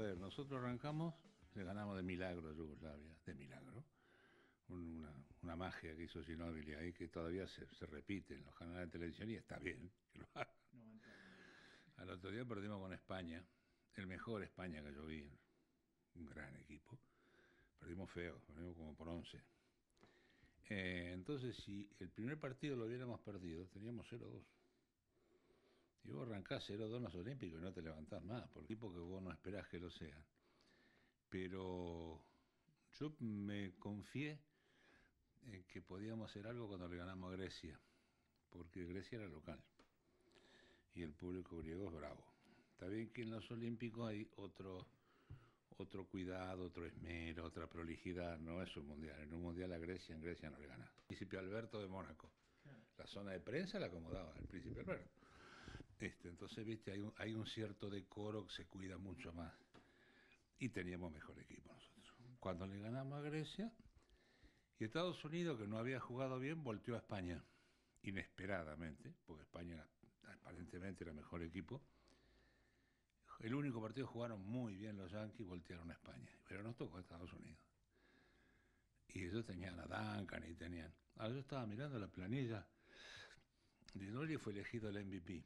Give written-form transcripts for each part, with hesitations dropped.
ver, nosotros arrancamos, le ganamos de milagro a Yugoslavia, de milagro. Una magia que hizo Ginóbili ahí que todavía se repite en los canales de televisión y está bien que lo hagan. Al otro día perdimos con España, el mejor España que yo vi, un gran equipo. Perdimos feo, perdimos como por 11. Entonces, si el primer partido lo hubiéramos perdido, teníamos 0-2. Y vos arrancás 0-2 en los Olímpicos y no te levantás más, por el equipo que vos no esperás que lo sean. Pero yo me confié en que podíamos hacer algo cuando le ganamos a Grecia, porque Grecia era local y el público griego es bravo. Está bien que en los Olímpicos hay otro cuidado, otro esmero, otra prolijidad, no es un mundial. En un mundial a Grecia, en Grecia no le gana. El príncipe Alberto de Mónaco. La zona de prensa la acomodaba el príncipe Alberto. Entonces, viste, hay un cierto decoro que se cuida mucho más. Y teníamos mejor equipo nosotros. Cuando le ganamos a Grecia, y Estados Unidos, que no había jugado bien, volteó a España, inesperadamente, porque España aparentemente era el mejor equipo. El único partido jugaron muy bien los Yankees, voltearon a España, pero nos tocó a Estados Unidos. Y ellos tenían a Duncan y tenían... Ahora yo estaba mirando la planilla. Ginóbili fue elegido el MVP.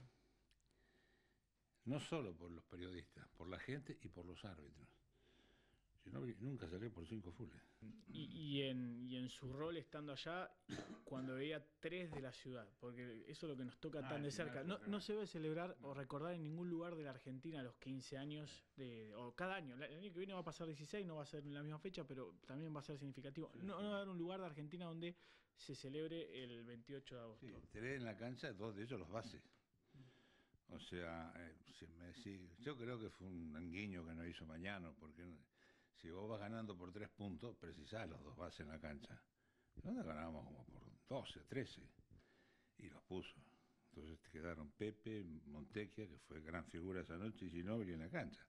No solo por los periodistas, por la gente y por los árbitros. Ginóbili nunca salió por 5 fulles. Y en su rol estando allá, cuando veía 3 de la ciudad, porque eso es lo que nos toca tan de cerca. No se debe celebrar o recordar en ningún lugar de la Argentina los 15 años, o cada año. El año que viene va a pasar 16, no va a ser en la misma fecha, pero también va a ser significativo. No va a haber un lugar de Argentina donde se celebre el 28 de agosto. Sí, 3 en la cancha, 2 de ellos los bases. O sea, yo creo que fue un guiño que no hizo Mañano, porque si vos vas ganando por 3 puntos, precisás los 2 bases en la cancha. Nosotros ganábamos como por 12, 13, y los puso. Entonces quedaron Pepe, Montequia, que fue gran figura esa noche, y Ginóbili en la cancha.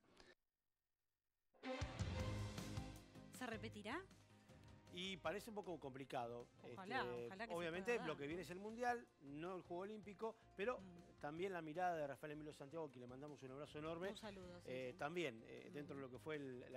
¿Se repetirá? Y parece un poco complicado. Ojalá que obviamente se lo que viene es el Mundial, no el Juego Olímpico, pero también la mirada de Rafael Emilio Santiago, que le mandamos un abrazo enorme. Un saludo. Sí. También dentro de lo que fue